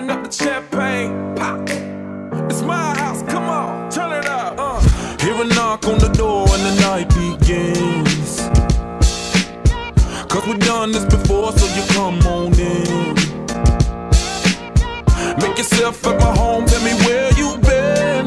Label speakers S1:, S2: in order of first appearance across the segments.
S1: Open up the champagne, pop. It's my house, come on, turn it up. Hear a knock on the door and the night begins. Cause we've done this before, so you come on in. Make yourself at my home, tell me where you been.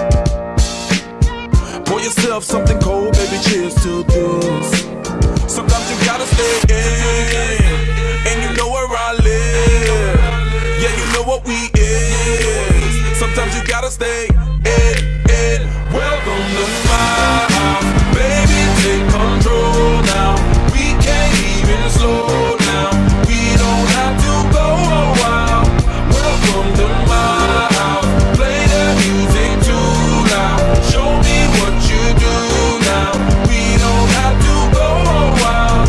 S1: Pour yourself something cold, baby, cheers to this. Sometimes you gotta stay in, and you know where I live. Yeah, you know what we is. Sometimes you gotta stay in. Welcome to my house, baby, take control now. We can't even slow down. We don't have to go a while. Welcome to my house, play the music too loud. Show me what you do now. We don't have to go a while.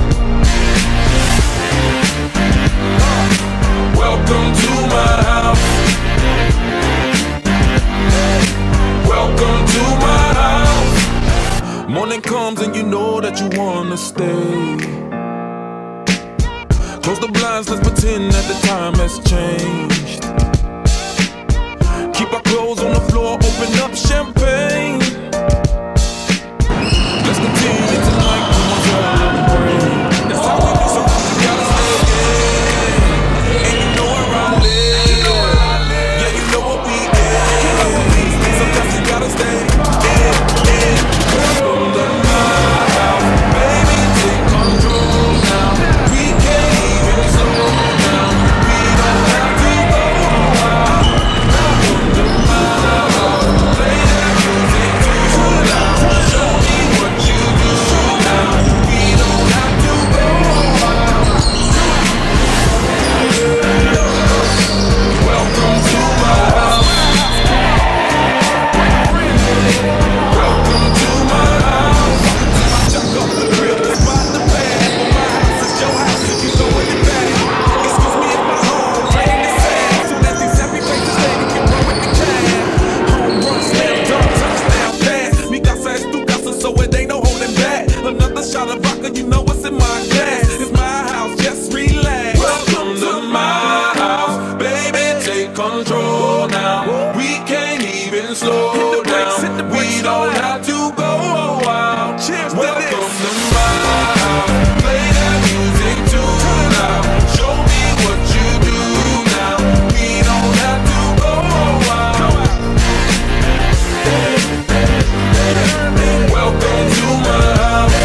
S1: Welcome to my house. Welcome to my house. Morning comes and you know that you wanna stay. Close the blinds, let's pretend that the time has changed. Keep our clothes on the floor, open up champagne. Let's continue tonight, come on, celebrate. That's how we do, sometimes you gotta stay in, and you know where I live. Yeah, you know what we is. Sometimes you gotta stay in. Welcome to my house, baby, take control now. We can't even slow down. We don't have to go a while. Welcome to my house, play that music too loud. Show me what you do now. We don't have to go a while. Welcome to my house. Welcome to my house. Chuck up the grill, spot the bag. Well, my house is your house if you go in the bag. Excuse me, it's my home, playing the sand. Soon as these happy faces say you can run with the can. Home run, slam dunk, touchdown pass. Mi casa es tu casa, so it ain't no holding back. Another shot of vodka, you know what's in my glass. It's my house, just relax. Welcome to my house, baby, take control now. We can't even slow down. We don't have to go a while. Welcome to my house, play that music too loud. Show me what you do now. We don't have to go a while. Welcome to my house.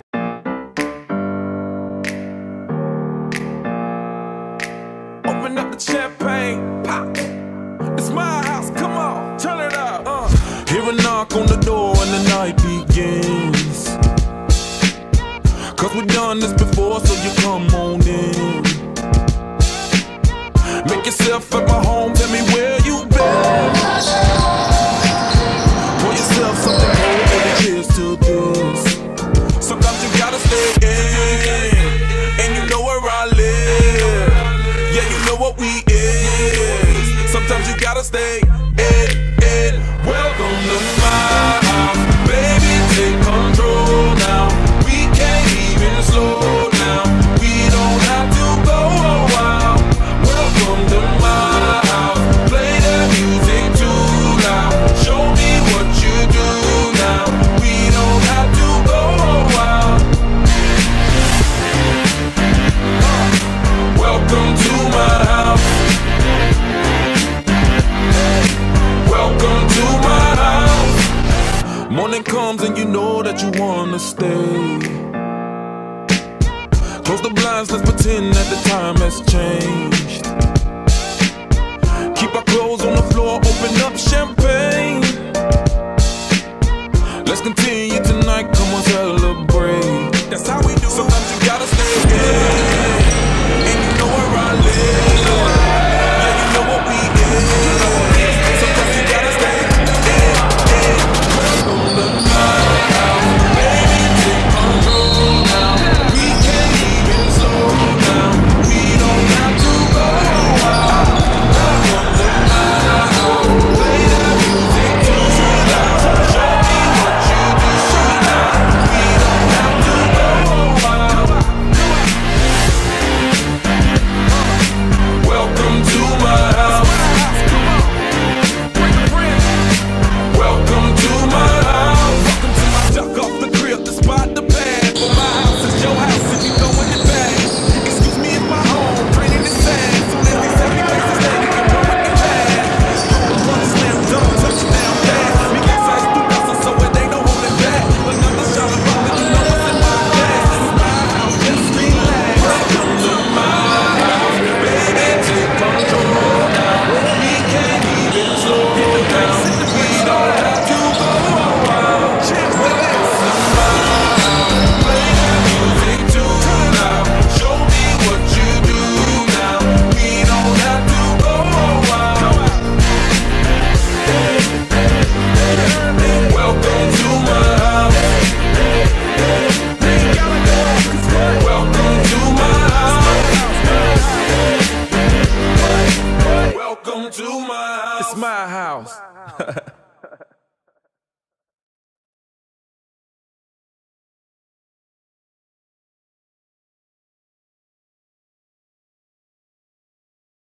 S1: Open up the champagne, pop. It's my house, come on, turn it up. Hear a knock on the door and the night begins. Cause we've done this before, so you come on in. Make yourself at my home, tell me where you been. Pour yourself something cold, baby, cheers to this. Sometimes you gotta stay in, and you know where I live. Yeah, you know what we is. Sometimes you gotta stay in. Welcome to my house, baby, take control now. We can't even slow down. We don't have to go a while. Welcome to my house, play that music too loud. Show me what you do now. We don't have to go a while. Welcome to my house. Welcome to my house. Morning comes and you know that you wanna stay. Close the blinds, let's pretend that the time has changed. Keep our clothes on the floor, open up champagne.